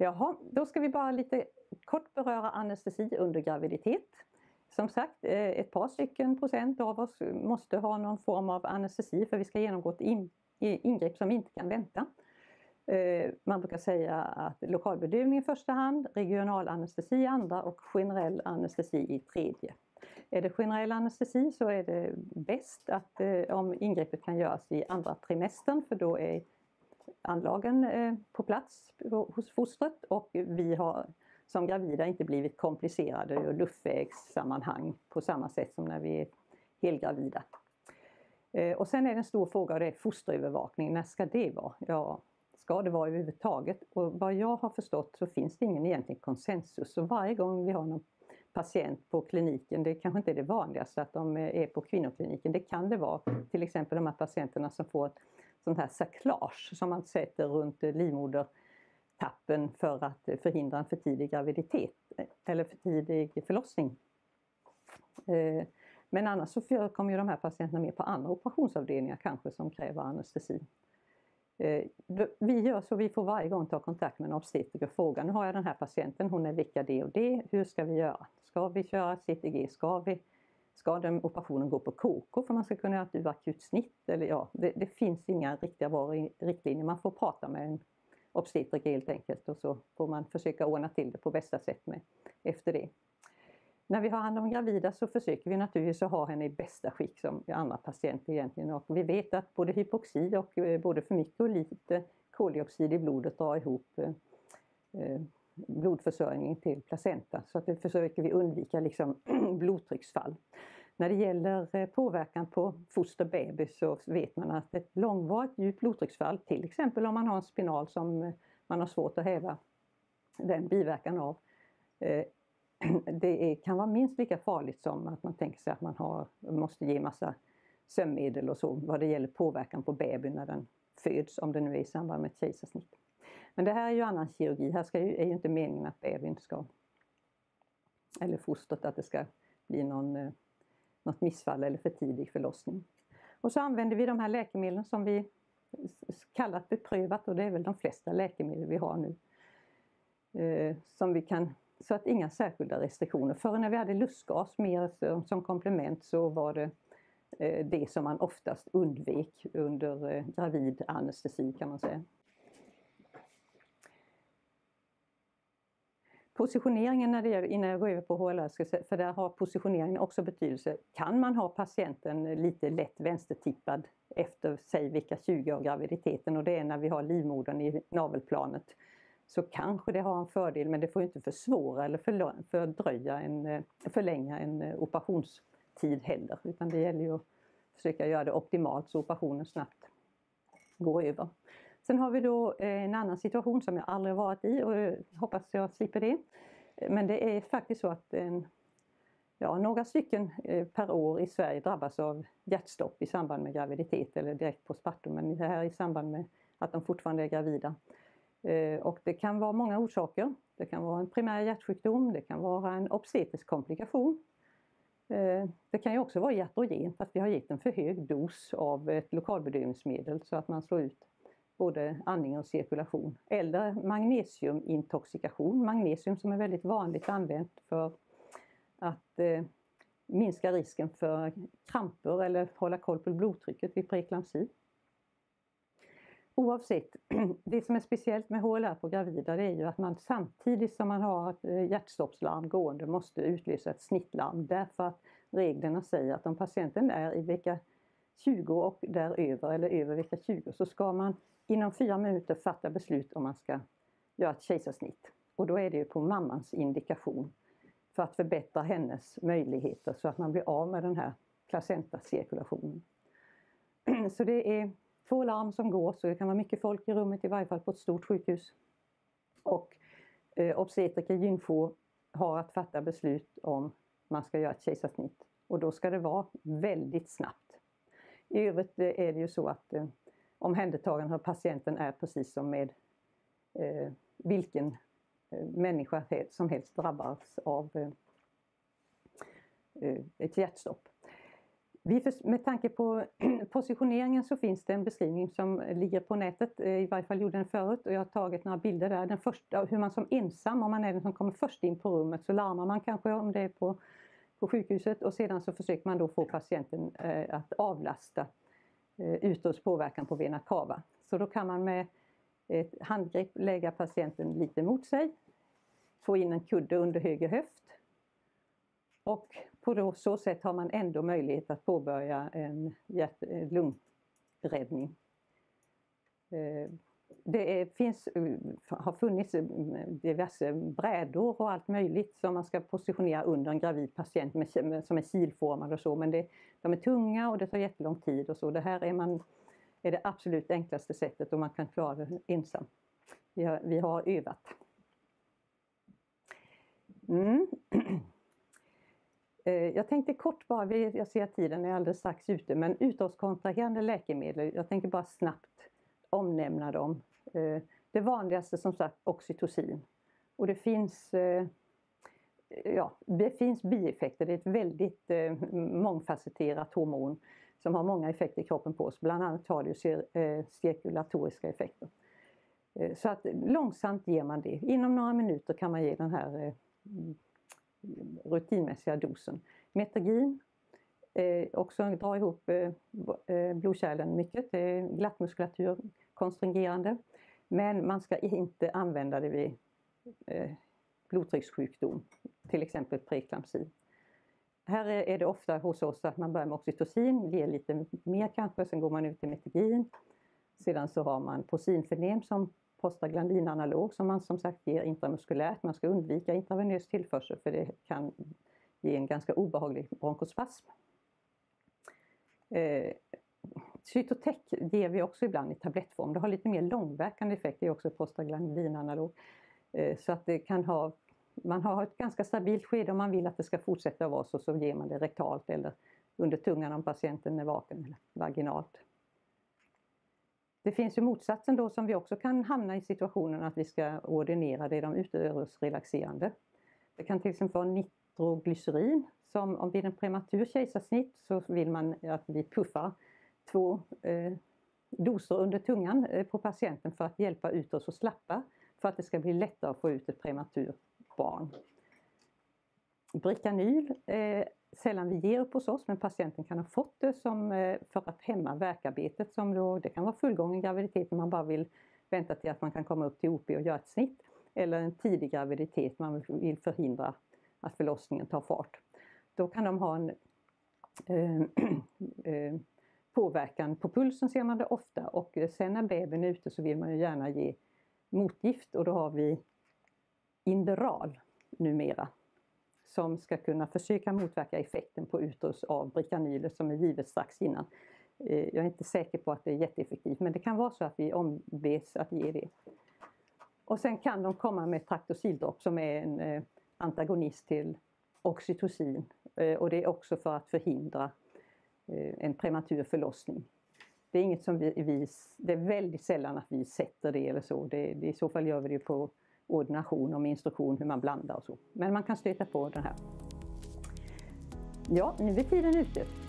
Jaha, då ska vi bara lite kort beröra anestesi under graviditet. Som sagt, ett par stycken procent av oss måste ha någon form av anestesi för vi ska genomgå ett ingrepp som vi inte kan vänta. Man brukar säga att lokalbedövning i första hand, regional anestesi i andra och generell anestesi i tredje. Är det generell anestesi så är det bäst att om ingreppet kan göras i andra trimestern, för då är anlagen på plats hos fostret och vi har som gravida inte blivit komplicerade ur luftvägssammanhang på samma sätt som när vi är helgravida. Och sen är det en stor fråga och det är fosterövervakning. När ska det vara? Ja, ska det vara överhuvudtaget? Och vad jag har förstått så finns det ingen egentlig konsensus. Så varje gång vi har någon patient på kliniken, det kanske inte är det vanligaste att de är på kvinnokliniken. Det kan det vara till exempel de här patienterna som får ett sånt här sacklage som man sätter runt livmodertappen för att förhindra en för tidig graviditet eller för tidig förlossning. Men annars så förekommer ju de här patienterna med på andra operationsavdelningar kanske som kräver anestesi. Vi gör så, vi får varje gång ta kontakt med en obstetriker och fråga, nu har jag den här patienten, hon är vecka det och det, hur ska vi göra? Ska vi köra CTG? Ska den operationen gå på KK för man ska kunna göra ett akut snitt? Eller ja, det finns inga riktiga bra riktlinjer, man får prata med en obstetriker helt enkelt och så får man försöka ordna till det på bästa sätt efter det. När vi har hand om gravida så försöker vi naturligtvis att ha henne i bästa skick som andra patienter egentligen. Och vi vet att både hypoxi och både för mycket och lite koldioxid i blodet drar ihop blodförsörjningen till placenta. Så att det försöker vi undvika liksom blodtrycksfall. När det gäller påverkan på foster-baby så vet man att ett långvarigt djupt blodtrycksfall, till exempel om man har en spinal som man har svårt att häva den biverkan av, det kan vara minst lika farligt som att man tänker sig att man måste ge massa sömnmedel och så vad det gäller påverkan på babyn när den föds, om det nu är i samband med ett kejsarsnitt. Men det här är ju annan kirurgi, här är ju inte meningen att babyn eller fostret att det ska bli något missfall eller för tidig förlossning. Och så använder vi de här läkemedlen som vi kallat beprövat, och det är väl de flesta läkemedel vi har nu. Som vi kan, så att inga särskilda restriktioner. Förr när vi hade lustgas mer som komplement så var det det som man oftast undvek under gravid anestesi kan man säga. Positioneringen när det gäller, innan jag går över på HLR, för där har positioneringen också betydelse. Kan man ha patienten lite lätt vänstertippad efter säg vecka 20 av graviditeten, och det är när vi har livmodern i navelplanet, så kanske det har en fördel, men det får inte försvåra eller förlänga en operationstid heller. Utan det gäller ju att försöka göra det optimalt så operationen snabbt går över. Sen har vi då en annan situation som jag aldrig varit i och hoppas jag slipper det. Men det är faktiskt så att några stycken per år i Sverige drabbas av hjärtstopp i samband med graviditet eller direkt postpartum, men det här i samband med att de fortfarande är gravida. Och det kan vara många orsaker. Det kan vara en primär hjärtsjukdom, det kan vara en obstetrisk komplikation. Det kan ju också vara iatrogent, att vi har gett en för hög dos av ett lokalbedövningsmedel så att man slår ut både andning och cirkulation. Eller magnesiumintoxikation, magnesium som är väldigt vanligt använt för att minska risken för kramper eller hålla koll på blodtrycket vid preeklampsi. Oavsett, det som är speciellt med HLR på gravida det är ju att man samtidigt som man har ett hjärtstoppslarm gående måste utlösa ett snittlarm. Därför att reglerna säger att om patienten är i vecka 20 och däröver eller över vecka 20 så ska man inom 4 minuter fatta beslut om man ska göra ett kejsarsnitt. Och då är det ju på mammans indikation för att förbättra hennes möjligheter så att man blir av med den här placentacirkulationen. Så det är 2 larm som går, så det kan vara mycket folk i rummet, i varje fall på ett stort sjukhus. Och obstetriker gynfor har att fatta beslut om man ska göra ett kejsarsnitt. Och då ska det vara väldigt snabbt. I övrigt är det ju så att omhändertagandet av patienten är precis som med vilken människa som helst drabbas av ett hjärtstopp. Med tanke på positioneringen så finns det en beskrivning som ligger på nätet, i varje fall gjorde den förut, och jag har tagit några bilder där. Den första, hur man som ensam, om man är den som kommer först in på rummet, så larmar man kanske om det är på sjukhuset, och sedan så försöker man då få patienten att avlasta utåts påverkan på vena cava. Så då kan man med ett handgrepp lägga patienten lite mot sig, få in en kudde under höger höft, och på så sätt har man ändå möjlighet att påbörja en hjärt-lungräddning. Har funnits diverse brädor och allt möjligt som man ska positionera under en gravid patient som är kilformad och så, men de är tunga och det tar jättelång tid och så. Det här är det absolut enklaste sättet och man kan klara det ensam. Vi har övat. Jag tänkte kort bara, jag ser att tiden är alldeles strax ute, men utåtskontraherande läkemedel, jag tänker bara snabbt omnämna dem. Det vanligaste som sagt oxytocin. Och det finns bieffekter, det är ett väldigt mångfacetterat hormon som har många effekter i kroppen på oss. Bland annat har det cirkulatoriska effekter. Så att långsamt ger man det. Inom några minuter kan man ge den här rutinmässiga dosen. Metrigin, också drar ihop blodkärlen mycket, det är glattmuskulatur, konstringerande. Men man ska inte använda det vid blodtryckssjukdom, till exempel preeklampsi. Här är det ofta hos oss att man börjar med oxytocin, ger lite mer kanske, sen går man ut till metrigin. Sedan så har man prosinfenem som prostaglandinanalog som man som sagt ger intramuskulärt. Man ska undvika intravenös tillförsel för det kan ge en ganska obehaglig bronkospasm. Cytotec ger vi också ibland i tablettform. Det har lite mer långverkande effekt, det är också prostaglandinanalog. Så att det kan man har ett ganska stabilt skede om man vill att det ska fortsätta vara så ger man det rektalt eller under tungan om patienten är vaken eller vaginalt. Det finns ju motsatsen då som vi också kan hamna i situationen att vi ska ordinera, det är de uterusrelaxerande. Det kan till exempel vara nitroglycerin som om vid en prematur kejsarsnitt så vill man att vi puffar 2 doser under tungan på patienten för att hjälpa uterus att slappa för att det ska bli lättare att få ut ett prematurt barn. Bricanyl sällan vi ger upp hos oss, men patienten kan ha fått det för att hämma värkarbetet som då, det kan vara fullgången graviditet när man bara vill vänta till att man kan komma upp till OP och göra ett snitt, eller en tidig graviditet man vill förhindra att förlossningen tar fart. Då kan de ha en påverkan på pulsen, ser man det ofta, och sen när bebisen är ute så vill man ju gärna ge motgift, och då har vi Inderal numera som ska kunna försöka motverka effekten på uterus av bricanyler som är givet strax innan. Jag är inte säker på att det är jätteeffektivt, men det kan vara så att vi ombes att ge det. Och sen kan de komma med Tractosildropp som är en antagonist till oxytocin, och det är också för att förhindra en prematur förlossning. Det är inget som det är väldigt sällan att vi sätter det eller så. I så fall gör vi det på ordination och med instruktion hur man blandar och så. Men man kan stöta på den här. Ja, nu är tiden ute.